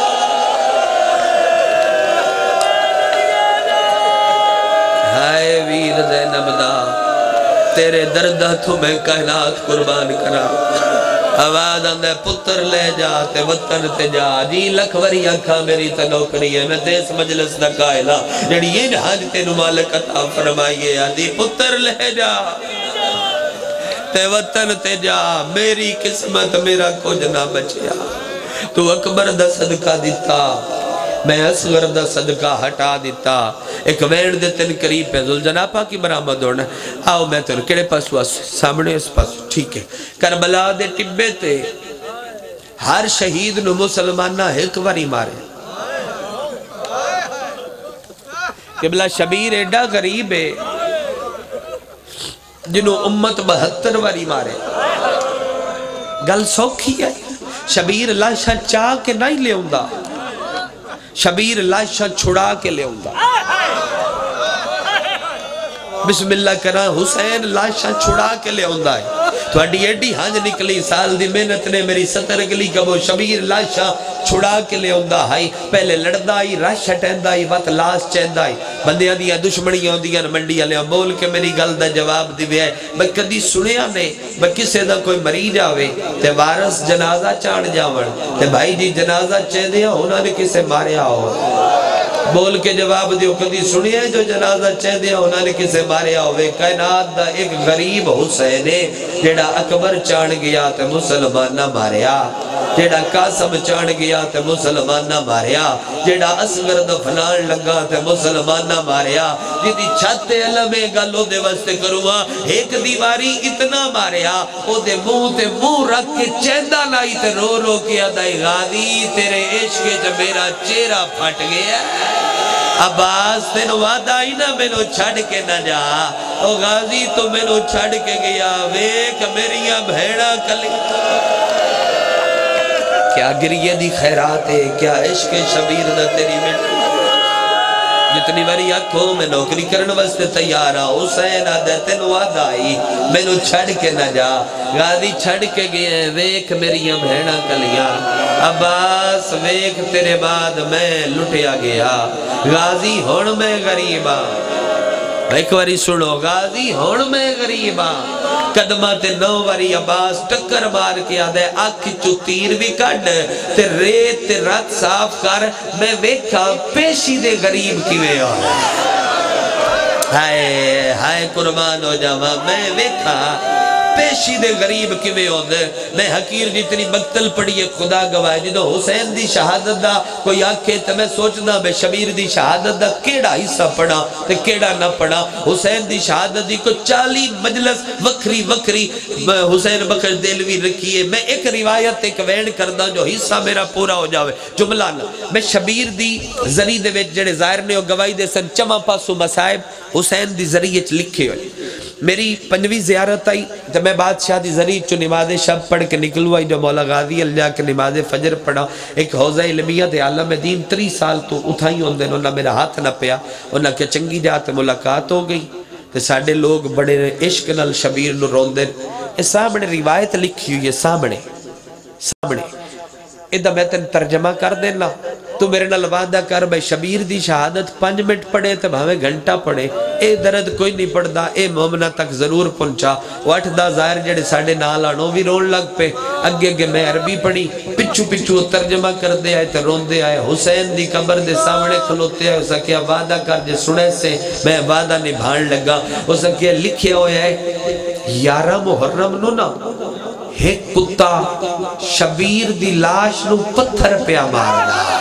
ہائے ویر زینب دا تیرے دردہ تمہیں کائنات قربان کرا آواز آندھے پتر لے جا تے وطن تے جا جی لکھوری آنکھا میری تنوکری ہے میں دیس مجلس نہ قائلہ جڑی یہ حج تے نمالک عطا فرمائیے آدھی پتر لے جا تے وطن تے جا میری قسمت میرا کچھ نہ بچیا تو اکبر دا صدقہ دیتا میں اصغر دا صدقہ ہٹا دیتا ایک ویڑ دے تن قریب ہے ذوالجناپا کی برآمد ہونا آؤ میں تر کڑے پاس ہوا سامنے اس پاس ٹھیک ہے کربلا دے ٹبے تے ہر شہید نو مسلمانہ ایک واری مارے قبلہ شبیر ایڈا غریب ہے جنہوں امت بہتر واری مارے گل سوکھی ہے شبیر لاشا چاہ کے نہیں لے ہوندا شبیر لاشا چھڑا کے لے ہوندا بسم اللہ کرا حسین لاشا چھڑا کے لے ہوندا ہے تو اڈی ایڈی ہانج نکلی سال دی محنت نے میری ستر گلی کبو شبیر لاشا چھڑا کے لے ہوندا ہے پہلے لڑدا ہی راش ہٹیندا ہی وقت لاش چیندا ہی بندیاں دیاں دشمنیاں ہوندیاں منڈی والے بول کے میری گل دا جواب دیوے میں کدی سنیا نے میں کسے دا کوئی مریض آوے تے وارث جنازہ چاڑ جاون تے بھائی جی جنازہ چیندیاں انہاں نے کسے ماریا ہو بول کے جواب دیو کدی سنیا ہے جو جنازہ چاہ دیا انہوں نے کسے ماریا ہوئے کائنات دا ایک غریب حسین جیڑا اکبر چاند گیا تے مسلمان نہ ماریا جیڑا قاسم چاند گیا تے مسلمان نہ ماریا جیڑا اصغر دفنان لگا تے مسلمان نہ ماریا جیدی چھتے علمے گلو دے وستے کروا ایک دیواری اتنا ماریا او دے منہ تے منہ رکھ کے چیندہ لائی تے رو رو کیا دائی غازی تیرے عشق جب میرا چہرہ پھٹ گیا عباس تینو وعدہ ہی نہ میں نو چھڑ کے نہ جا او غازی تو میں نو چھڑ کے گیا ویک میریاں بھیڑا کلی کیا گریہ دی خیرات ہے کیا عشق شبیر نہ تیری میں جتنی باری آنکھوں میں نوکری کرن واسطے تیارا حسین آدھے تینو وعدہ ہی میں نو چھڑ کے نہ جا غازی چھڑ کے گئے ویک میریاں بھیڑا کلیاں عباس ویک تیرے بعد میں لٹیا گیا غازی ہون میں غریبا ایک واری سنو غازی ہون میں غریبا قدمہ تے نو واری عباس ٹکر مار کے آدھے آکھی چو تیر بھی کڑ تے ریت تے رات صاف کر میں ویکھا پیشی دے غریب کیوے آئے ہائے ہائے قربان ہو جاوا میں ویکھا پیشی دے غریب کیوے ہوندے میں حقیر جتنی مقتل پڑی ہے خدا گواہ جدو حسین دی شہادت دا کوئی آنکھے تے میں سوچنا بے شبیر دی شہادت دا کیڑا حصہ پڑا تے کیڑا نہ پڑا حسین دی شہادت دی کو چالی مجلس وکری وکری حسین بخش دیلوی رکھیے میں ایک روایت ایک وین کردہ جو حصہ میرا پورا ہو جاوے جملہ نہ میں شبیر دی ذریع دے ویچ جڑے ظاہر نے ہو گواہی دے سن چمہ پاسو مسائب حسین دی ذریع لکھے ہوئے میری پنجوی زیارت آئی جب میں بادشاہ دی ذریع چو نماز شب پڑھ کے نکلو آئی جو مولا غازی اللہ کے نماز فجر پڑھا ایک حوضہ علمیہ دے عالم دین تری سال تو اٹھائی ہوندے انہوں میرا ہاتھ نہ پیا انہوں کہ چنگی جات ملاقات ہو گئی تو ساڑھے لوگ بڑے عشق نال شبیر نو روندے اس سامنے روایت لکھی ہوئی ہے سامنے سامنے ادھا میں تن ترجمہ کر دینا تو میرے نال وعدہ کر بھائی شبیر دی شہادت پانچ منٹ پڑے تو ہمیں گھنٹہ پڑے اے درد کوئی نہیں پڑھدا اے مومنہ تک ضرور پہنچا واٹھ دا ظاہر جڑے ساڑھے نال آنو بھی رون لگ پہ اگے اگے میں عربی پڑھی پچھو پچھو ترجمہ کر دے آئے تو رون دے آئے حسین دی قبر دے سامنے کھلوتے آئے اسا کیا وعدہ کر جے سنے سے میں وعدہ نبھان لگا اسا کیا لکھے ہوئے ہے یارہ محرم نو نا ایک کتا شبیر دی لاش نو پتھر پہ مارنا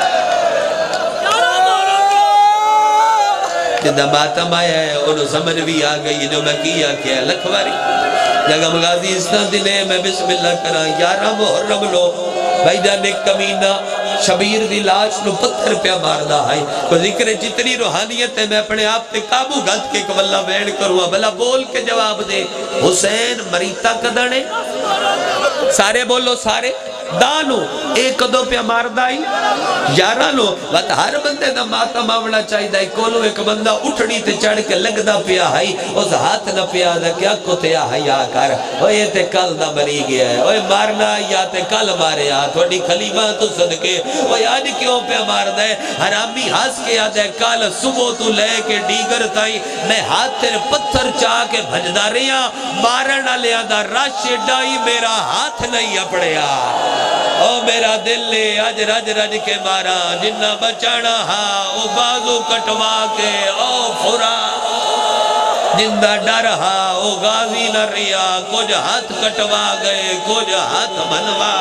جدہ ماتم آیا ہے انہوں سمجھ بھی آگئی جو میں کیا کیا لکھواری جگہ مغازی اس طرح دنے میں بسم اللہ کرا یارہ محرم لو بھائی جانے کمینہ شبیر دی لاش نو پتھر پہ ماردہ ہے کو ذکر جتنی روحانیت ہے میں اپنے آپ تے قابو گلت کے کبھلا بیڑ کروں بھلا بول کے جواب دے حسین مریتا کدنے سارے بولو سارے دانو ایک دو پہ ماردائی یارانو وقت ہر بندے دا ماتا ماوڑا چاہی دائی کولو ایک بندہ اٹھڑی تے چڑھ کے لگ دا پیا ہائی اس ہاتھ نہ پیا دا کیا کتے آئی آکار اوہ یہ تے کل دا مری گیا ہے اوہ مارنا یا تے کل مارے آ تھوڑی خلیمہ تو صدقے اوہ آج کیوں پہ مار دے حرامی ہاس کے آدھے ہے کال صبح تو لے کے ڈیگر تائی میں ہاتھ تیرے پتھر چاہ کے بھجدہ رہیا مارنا لیا دا راش ڈائی میرا ہاتھ نہیں اپڑیا او میرا دل لے آج رج رج کے مارا جنہ بچانا ہاں او بازو کٹوا کے او پھرا جندہ ڈر ہاں او غازی نہ ریا کچھ ہاتھ کٹوا گئے کچھ ہاتھ منوا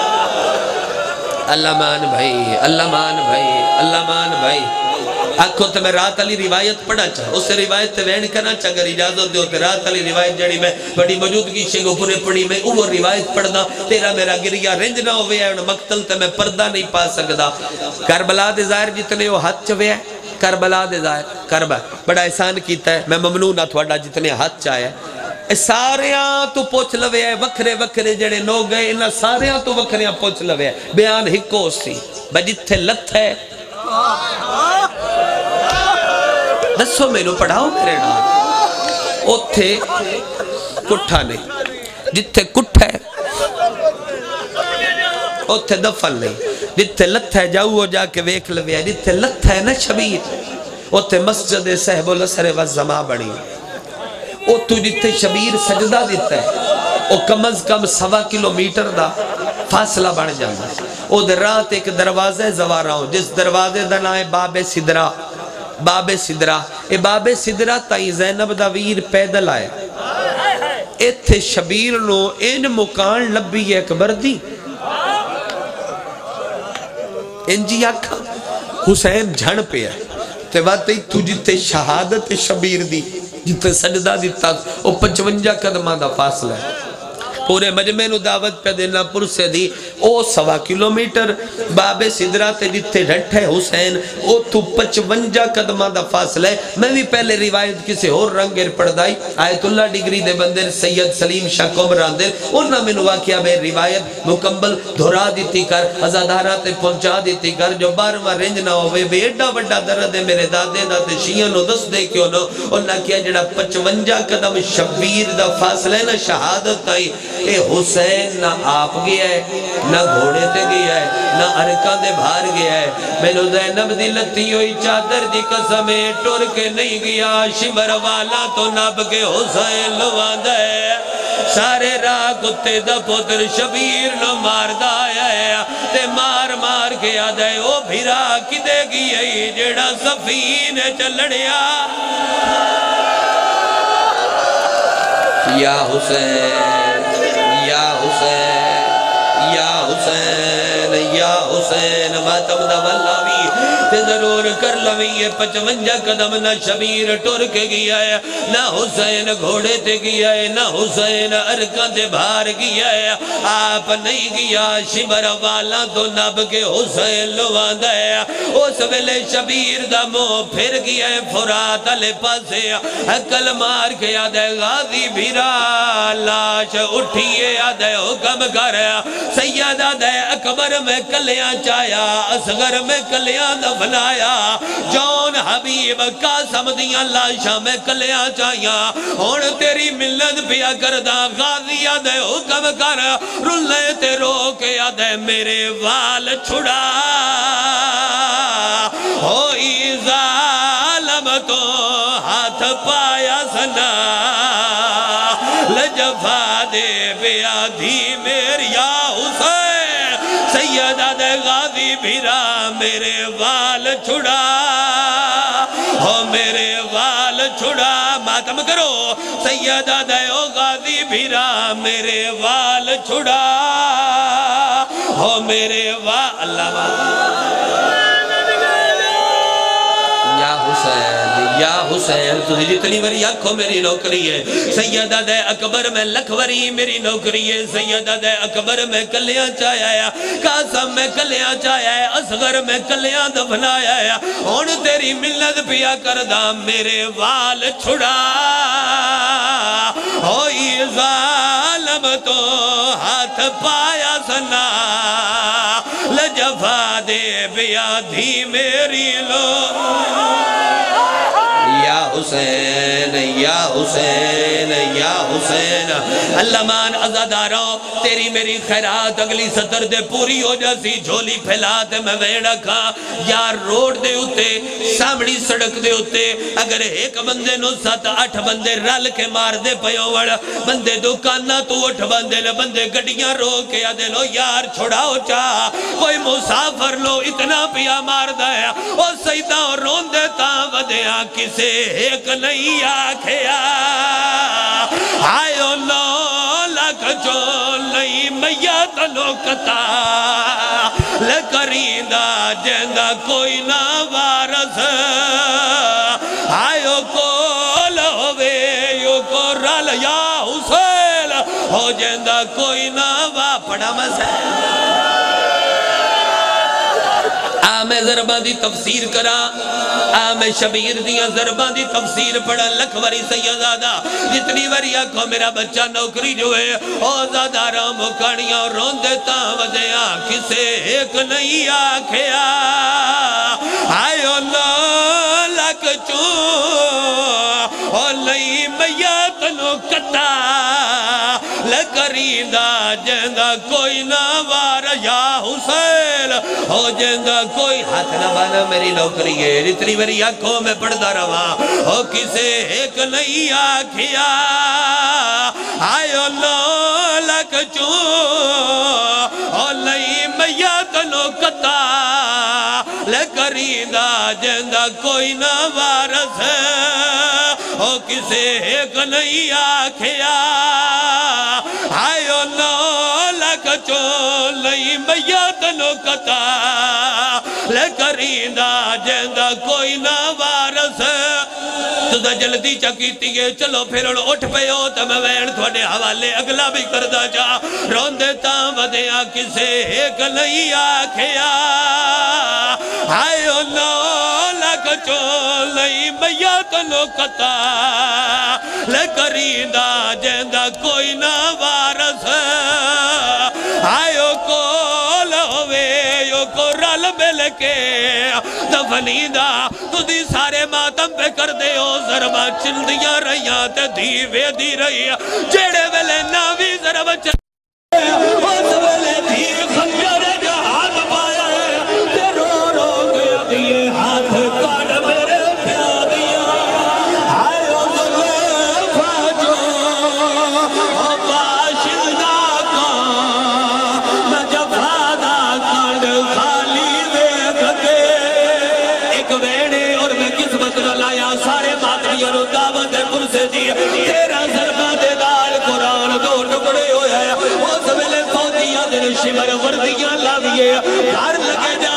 اللہ مان بھائی اللہ مان بھائی اللہ مان بھائی آنکھوں تے میں رات علی روایت پڑھا چاہ اس سے روایت تے وین کرنا چاہ اگر اجازت دیو تے رات علی روایت جڑی میں بڑی موجودگی شنگو پورے پڑھی میں وہ روایت پڑھنا تیرا میرا گریا رنج نہ ہوئے ہے مقتل تے میں پردہ نہیں پا سکتا کربلا دے ظاہر جتنے وہ ہاتھ چوئے ہیں کربلا دے ظاہر کربلا بڑا احسان کیتا ہے میں ممنون تھوڑا جتنے ہاتھ چاہے ساریاں تو پوچھ لوے ہے وکھرے وکھرے جڑے لوگ گئے انہاں ساریاں تو وکھریاں پوچھ لوے ہے بیان ہکو سی بجتھے لت ہے دسو میں نو پڑھاؤ میرے نام اوتھے کٹھا نہیں جتھے کٹھ ہے اوتھے دفن نہیں جتھے لت ہے جاؤ جا کے ویکھ لوے ہے جتھے لت ہے نا شبیر اوتھے مسجد صحب الاسر والزما بڑی او تو جتھے شبیر سجدہ دیتا ہے او کم از کم سوا کلومیٹر دا فاصلہ بڑھ جانا او در رات ایک دروازے زوارا ہوں جس دروازے دا نام ہے باب صدرہ باب صدرہ اے باب صدرہ تائی زینب دا ویر پیدل آئے ایتھے شبیر نو ان مکان لبی اکبر دی انجی آکھا حسین جھن پہ ہے تے باتی تو جتے شہادت شبیر دی جتے سجدہ دیتا او پچونجا قدمہ دا فاصلہ ہے پورے مجمع نو دعوت پہ دینا پرسے دی او سوا کلومیٹر باب صدرہ تے جتے ڈھٹ ہے حسین او تو پچونجا قدمہ دا فاصلہ ہے میں بھی پہلے روایت کسی اور رنگیر پڑھ دائی آیت اللہ ڈگری دے بندر سید سلیم شاہ کمران دے انہا میں واقعہ میں روایت مکمل دھرا دیتی کر ازادارہ تے پہنچا دیتی کر جو بارواں رنج نہ ہوئے بے ایڈا بڑا درد ہے میرے دادے دادے شیعہ نو دس دے کیوں نو انہا کیا جڑا پچونجا قدم شبیر دا فاصلہ ہے نا شہادت آئی اے حسین نہ آپ گیا ہے نہ گھوڑے تے گیا ہے نہ ارکان دے بھار گیا ہے میں نو زینب دی لتی ہوئی چادر دی قسمیں ٹور کے نہیں گیا شمر والا تو نب کے حسین لوان ہے سارے راہ کتے دا پتر شبیر نو مار دایا ہے تے مار مار کے آدھے او بھیرا کی دے گئی جڑا سفین چلڑیا یا حسین یا حسین یا حسین یا حسین ماتم دا واللہوی تے ضرور کر لوی یہ پچونجا قدم نہ شبیر ٹور کے گیا ہے نہ حسین گھوڑے تے گیا ہے نہ حسین ارکان دے بھار گیا ہے آپ نہیں گیا شمر والا تو نب کے حسین لوان ہے اس ویلے شبیر دا مو پھر گیا ہے فرات علی پاسے حکل مار کے یاد ہے غازی بھیرا لاش اٹھئے یاد ہے حکم کر سیدہ دے اکبر میں کلیاں چایا اصغر میں کلیاں دفنایا جون حبیب قاسم دیاں لاشاں میں کلیاں چایا اور تیری ملت پیا کردہ غازی یاد ہے حکم کر رلے تے رو کے یاد ہے میرے وال چھڑا ہوئی ظالم تو ہاتھ پایا سنا لجفا دے بیا دھی میری یا حسین سیدہ دے غازی بھیرا میرے وال چھڑا ہو میرے وال چھڑا ماتم کرو سیدہ دے غازی بھیرا میرے وال چھڑا ہو میرے وال یا حسین یا حسین تو جتنی وری آنکھوں میری نوکری ہے سیدہ دے اکبر میں لکھوری میری نوکری ہے سیدہ دے اکبر میں کلیاں چایا ہے قاسم میں کلیاں چایا ہے اصغر میں کلیاں دفنایا ہے اور تیری ملت پیا کردہ میرے وال چھڑا ہوئی ظالم تو ہاتھ پایا سنا لجفا دے بیا دھی میری لو یا حسین یا حسین یا حسین اللہ مان ازاداروں تیری میری خیرات اگلی سطر دے پوری ہو جاسی جھولی پھیلات میں ویڑا کھا یار روڈ دے ہوتے سامنی سڑک دے ہوتے اگر ایک بندے نو سات آٹھ بندے رل کے مار دے پیو وڑ بندے دکانہ تو اٹھ بندے لے بندے گڑیاں رو کے آدھے لو یار چھوڑاؤ چاہ کوئی مسافر لو اتنا پیا مار دایا او سیدہ رون دیتا ودیا کسے ایک نہیں آکھیا آئیو لو لکھ جو نہیں میت لوکتا لکریندہ جندہ کوئی نہ وارث آئیو کول ہوئے یو کو رل یا حسین ہو جندہ کوئی نہ وا پڑا مسئلہ آ میں ضربان دی تفسیر کرا آ میں شبیر دیا ضربان دی تفسیر پڑھا لکھ وری سیدادہ جتنی وری آکھو میرا بچہ نوکری جو ہے او زیادہ رام کھڑیاں رون دیتا وجیا کسے ایک نہیں آکھیا آئے اللہ لک چون او لئی میات نو کتا لکریندہ جندہ کوئی نہ وار یا حسین ہو جندہ کوئی ہاتھ نہ بانا میری نوکری ہے اتنی میری آنکھوں میں پڑھتا رہا ہو کسے ایک نہیں آکھیا آئے اللہ لک چون او لئی میات نو کتا لکریندہ جندہ کوئی نہ وارث ہو کسے ایک نہیں آکھیا آئے نو لک چون لئی میات نو کتا لکریندہ جندہ کوئی نہ وارث تو دا جلدی چکیتی ہے چلو پھر اٹھ پہ ہو تو میں وین تھوڑے حوالے اگلا بھی کردہ جا رون دیتا ودیا کسے ایک نہیں آکھیا آئے نو لک چون لئی میات نو کتا لکریندہ جندہ کوئی نہ وارث آئیو کو لہوے یو کو رل مل کے دفنیدہ تو دی سارے ماتم پہ کر دے ہو ضربہ چل دیا رہیاں تے دیوے دی رہی جیڑے ویلے ناوی ضربہ چل اس ویلے دی خنجر جہاد پایا تے رو رو گیا دیئے ہاتھ کاڑ میرے پیا دیا آئیو دلے فاجو باشندہ کا نجفادہ کانڈ خالی دیکھ کے ایک ویڑے اور میں قسمت نہ لایا سارے ماتریوں رو دعوت پرسے دی تیرا ضربہ دے دال قرآن دو ٹکڑے ہویا ہے اس ویلے فوجیاں دن شمر وردیاں لاویے گھر لگے جا